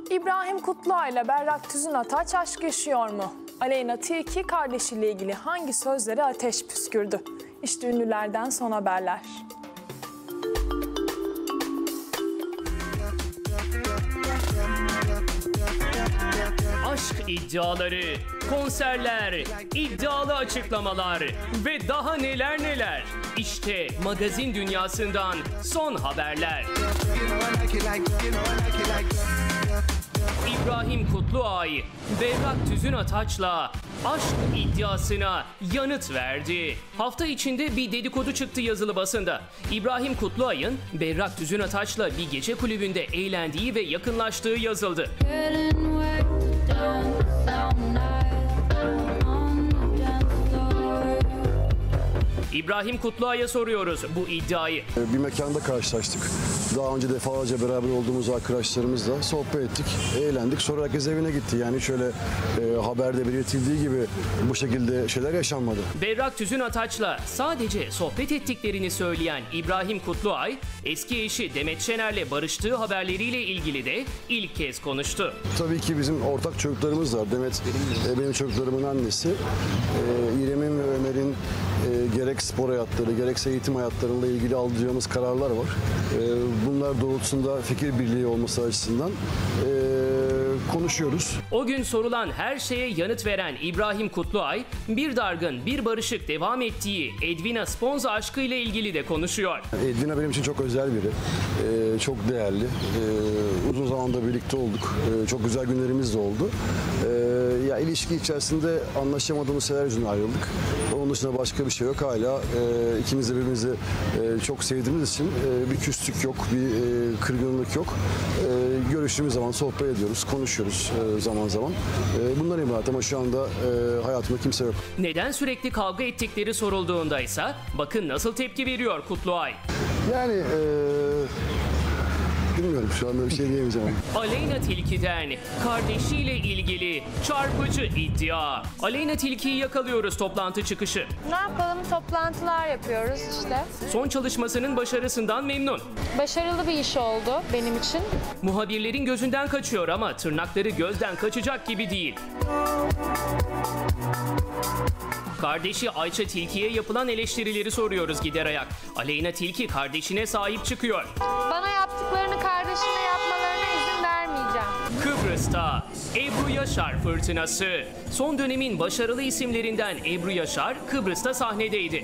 İbrahim Kutluay ile Berrak Tüzünataç aşk yaşıyor mu? Aleyna Tilki kardeşiyle ilgili hangi sözlere ateş püskürdü? İşte ünlülerden son haberler. Aşk iddiaları, konserler, iddialı açıklamalar ve daha neler neler. İşte magazin dünyasından son haberler. İbrahim Kutluay, Berrak Tüzünataç'la aşk iddiasına yanıt verdi. Hafta içinde bir dedikodu çıktı yazılı basında. İbrahim Kutluay'ın Berrak Tüzünataç'la bir gece kulübünde eğlendiği ve yakınlaştığı yazıldı. İbrahim Kutluay'a soruyoruz bu iddiayı. Bir mekanda karşılaştık. Daha önce defalarca beraber olduğumuz arkadaşlarımızla sohbet ettik, eğlendik. Sonra herkes evine gitti. Yani şöyle haberde belirtildiği gibi bu şekilde şeyler yaşanmadı. Berrak Tüzünataç'la sadece sohbet ettiklerini söyleyen İbrahim Kutluay, eski eşi Demet Şener'le barıştığı haberleriyle ilgili de ilk kez konuştu. Tabii ki bizim ortak çocuklarımız var. Demet benim çocuklarımın annesi. İrem'in ve Ömer'in gerek spor hayatları, gerekse eğitim hayatlarıyla ilgili alacağımız kararlar var. Bunlar doğrultusunda fikir birliği olması açısından konuşuyoruz. O gün sorulan her şeye yanıt veren İbrahim Kutluay, bir dargın bir barışık devam ettiği Edwina Sponza aşkıyla ilgili de konuşuyor. Edwina benim için çok özel biri. Çok değerli. Uzun zamanda birlikte olduk. Çok güzel günlerimiz de oldu. Ya ilişki içerisinde anlaşamadığımız şeyler yüzünden ayrıldık. Onun dışında başka bir şey yok. Hala ikimiz de birbirimizi çok sevdiğimiz için bir küslük yok, bir kırgınlık yok. Görüştüğümüz zaman sohbet ediyoruz, konuşuyoruz zaman zaman. Bunlar ibaret ama şu anda hayatımda kimse yok. Neden sürekli kavga ettikleri sorulduğunda ise bakın nasıl tepki veriyor Kutluay. Yani bilmiyorum, şu anda bir şey diyemeyeceğim. Aleyna Tilki'den kardeşiyle ilgili çarpıcı iddia. Aleyna Tilki'yi yakalıyoruz toplantı çıkışı. Ne yapalım? Toplantılar yapıyoruz işte. Son çalışmasının başarısından memnun. Başarılı bir iş oldu benim için. Muhabirlerin gözünden kaçıyor ama tırnakları gözden kaçacak gibi değil. Kardeşi Ayça Tilki'ye yapılan eleştirileri soruyoruz gider ayak. Aleyna Tilki kardeşine sahip çıkıyor. Bana yaptıklarını kardeşime yapmalarına izin vermeyeceğim. Kıbrıs'ta Ebru Yaşar fırtınası. Son dönemin başarılı isimlerinden Ebru Yaşar Kıbrıs'ta sahnedeydi.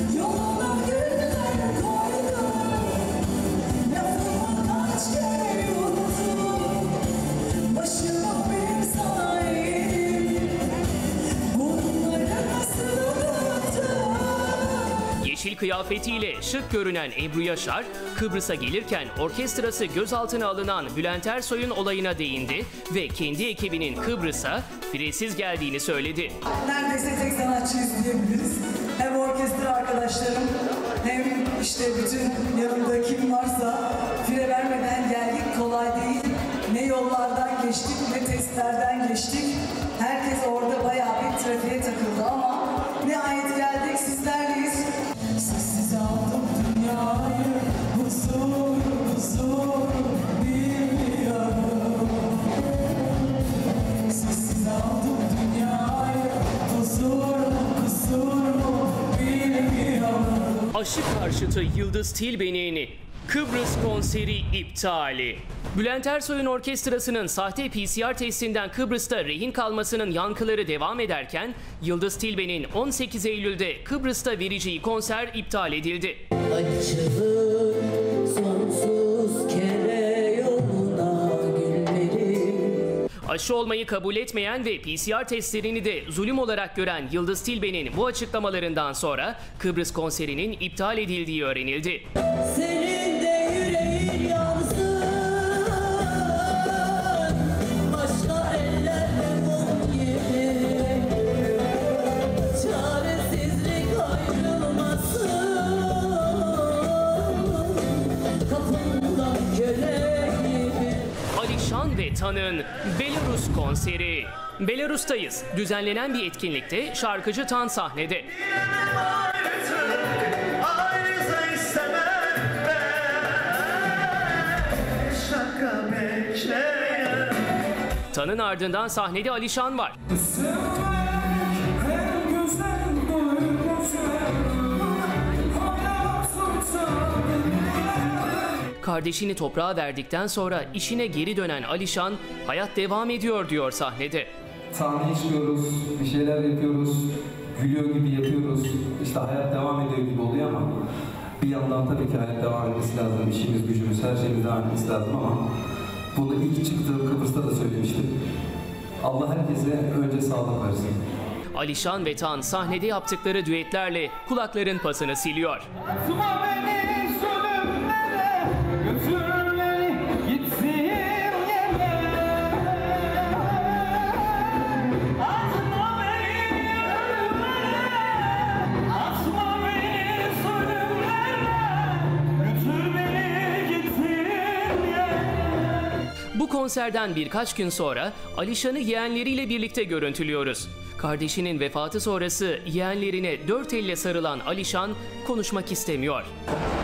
Yeşil kıyafetiyle şık görünen Ebru Yaşar, Kıbrıs'a gelirken orkestrası gözaltına alınan Bülent Ersoy'un olayına değindi ve kendi ekibinin Kıbrıs'a firesiz geldiğini söyledi. Neredeyse tek sanatçıyız diyebiliriz. Hem orkestra arkadaşlarım hem işte bütün yanımda kim varsa fire vermeden geldik, kolay değil. Ne yollardan geçtik ne testlerden geçtik. Herkes orada bayağı bir trafiğe takıldı ama nihayet geldik, sizlerleyiz. Sessiz aldım dünyayı, huzur, huzur bilmiyorum. Sessiz aldım dünyayı, huzur, huzur bilmiyorum. Aşı karşıtı Yıldız Tilbe'nin Kıbrıs konseri iptali. Bülent Ersoy'un orkestrasının sahte PCR testinden Kıbrıs'ta rehin kalmasının yankıları devam ederken Yıldız Tilbe'nin 18 Eylül'de Kıbrıs'ta vereceği konser iptal edildi. Açılır sonsuz kere yoluna güllerim. Aşı olmayı kabul etmeyen ve PCR testlerini de zulüm olarak gören Yıldız Tilbe'nin bu açıklamalarından sonra Kıbrıs konserinin iptal edildiği öğrenildi. Senin de yüreğin yansın, başka ellerle mum gibi. Çaresizlik ayrılmasın, kapından köle gibi. Alişan ve Tan'ın Belarus konseri. Belarus'tayız. Düzenlenen bir etkinlikte şarkıcı Tan sahnede. Şaka bekleyen Tan'ın ardından sahnede Alişan var. Kardeşini toprağa verdikten sonra işine geri dönen Alişan, hayat devam ediyor diyor sahnede. Sahne çıkıyoruz, bir şeyler yapıyoruz, gülüyor gibi yapıyoruz. İşte hayat devam ediyor gibi oluyor ama bir yandan tabii ki hayat devam etmesi lazım. İşimiz, gücümüz, her şeyimiz devam etmesi lazım ama bunu ilk çıktığım Kıbrıs'ta da söylemiştim. Allah herkese önce sağlık versin. Alişan ve Tan sahnede yaptıkları düetlerle kulakların pasını siliyor. Atma beni zulümlere, götür beni gitsin yere. Atma beni ölümlere, atma beni zulümlere, götür beni gitsin yere. Bu konserden birkaç gün sonra Alişan'ı yeğenleriyle birlikte görüntülüyoruz. Kardeşinin vefatı sonrası yeğenlerine dört elle sarılan Alişan konuşmak istemiyor.